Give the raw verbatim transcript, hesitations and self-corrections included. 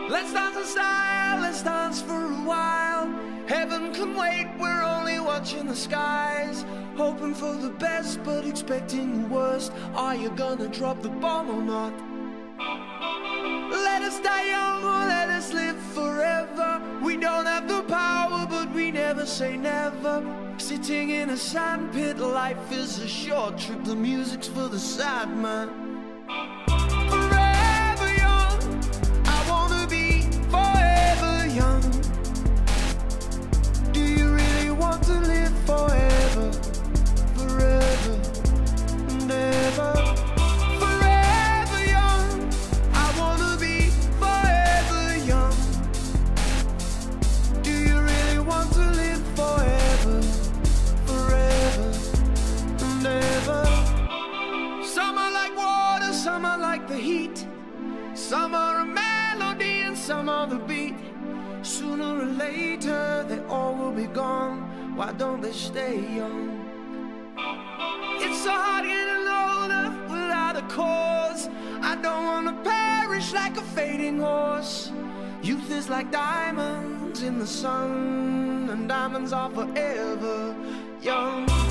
Let's dance in style, let's dance for a while. Heaven can wait, we're only watching the skies. Hoping for the best, but expecting the worst. Are you gonna drop the bomb or not? Let us die young or let us live forever. We don't have the power, but we never say never. Sitting in a sandpit, life is a short trip. The music's for the sad man. Forever young, I wanna be forever young. Do you really want to live forever? Forever and ever. Forever young, I wanna be forever young. Do you really want to live forever? Forever and ever. Some are like water, some are like the heat. Some are a melody and some are the beat. Sooner or later they all will be gone. Why don't they stay young? It's so hard getting older without a cause. I don't wanna perish like a fading horse. Youth is like diamonds in the sun, and diamonds are forever young.